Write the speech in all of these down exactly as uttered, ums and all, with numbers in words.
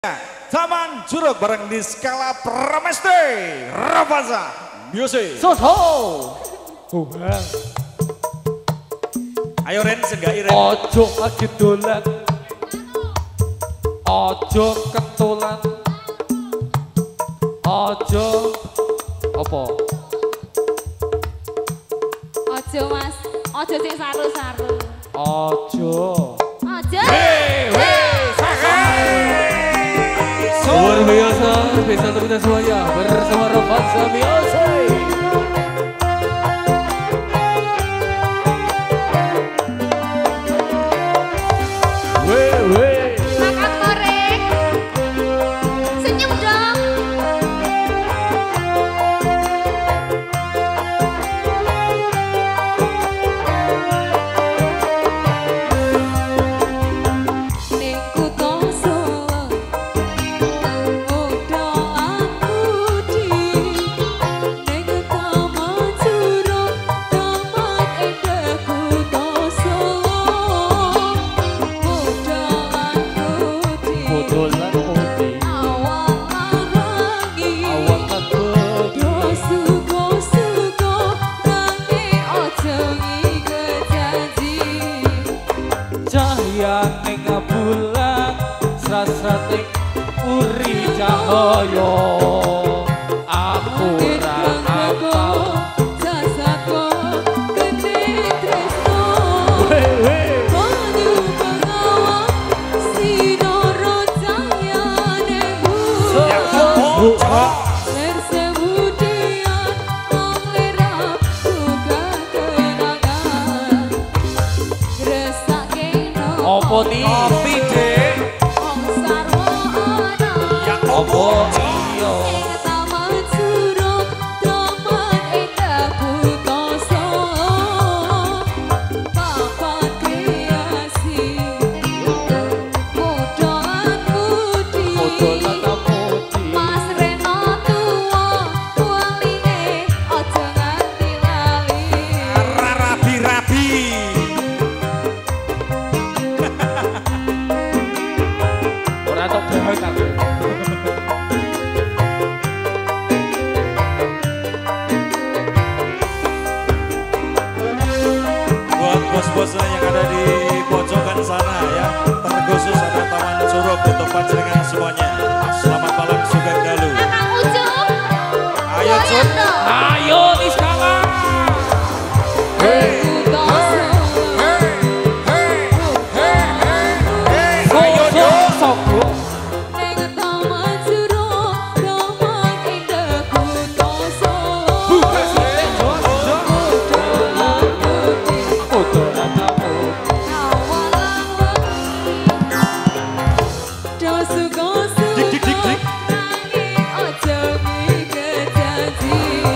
Taman Juruk bareng di skala Pramesti Rafaza Music Soso. Ayo Ren, senggai Ren. Ojo lagi dolan, ojo ketulan, ojo apa? Ojo mas, ojo sing saru-saru. Ojo. Ojo. Hei, hei, sakai. Luar biasa, bisa teman semuanya bersama Rafaza Music. Makan goreng. Senyum dong. Ning kutho Solo, muda aku di. Ning taman Juruk, taman indah kutho Solo. Muda aku di. Dolan putih, Awak wangi. awak takut. Do suko-suko nanging ojo ngiket janji. Cahya ning bulan, srat-srat ning uri cahaya. Aku ra apal. Jasaku gede tresno. Banyu pengawang sinoro cahyane bulan. Ler sebudian wong liraku kekenangan. Gresake no Apa nih? Kopi dek. wong sarwa ana. Ya Apa kopi. iya? Ing taman Juruk, taman indah kutho Solo. Papan kreasi, muda aku di. Dolan putih. Mas Reno tuwa, waline ojo nganti lali. Rabi-rabi. Ora tok behek aku. Buat bos-bos yang ada di pojokan sana ya, terkhusus ada Taman Juruk untuk panjenengan semuanya. Selamat malam Sugeng Dalu. Anak Ucup, Ayo Cuk. Ayo Niskala. kutho Solo. Ayo dong. Sogo. Ning taman Juruk, taman indah kutho Solo. Buka sate jos. Dolan putih, Dolan putih. awalan wengi. Do suko-suko Dik, dik, dik, dik. nanging ojo ngiket janji.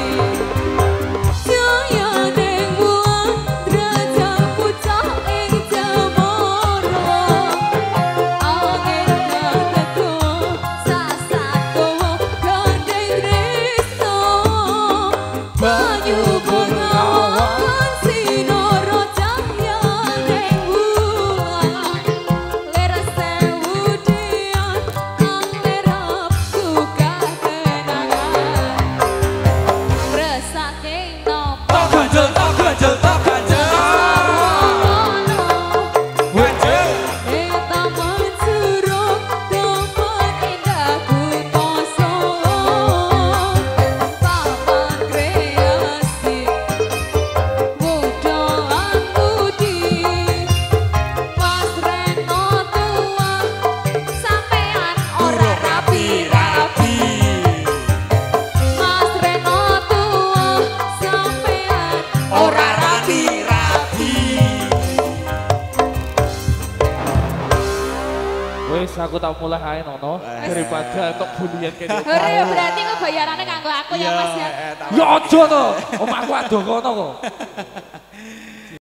Cahya ning bulan, derajat pucah ing Jamara. Angin teko sasako gandeng tresno. Banyu bengawan sinoro cahya ning bulan. Ler sebudian ang lerapku kekenangan. Resake nopo Tak ganjel, tak ganjel, tak ganjel. Ganjel. ing taman Juruk, taman indah kutho Solo. Papan kreasi, muda aku di. Mas Reno tua, sampean ora rapi-rapi. Mas Reno tua, sampean Ora rapi-rapi. Wes aku tak mulai ae nono daripada kok bulian kene. Hore ya berarti kebayarannya kanggo aku ya Mas ya. eh, tak- Ya aja to. Omahku adoh kono kok.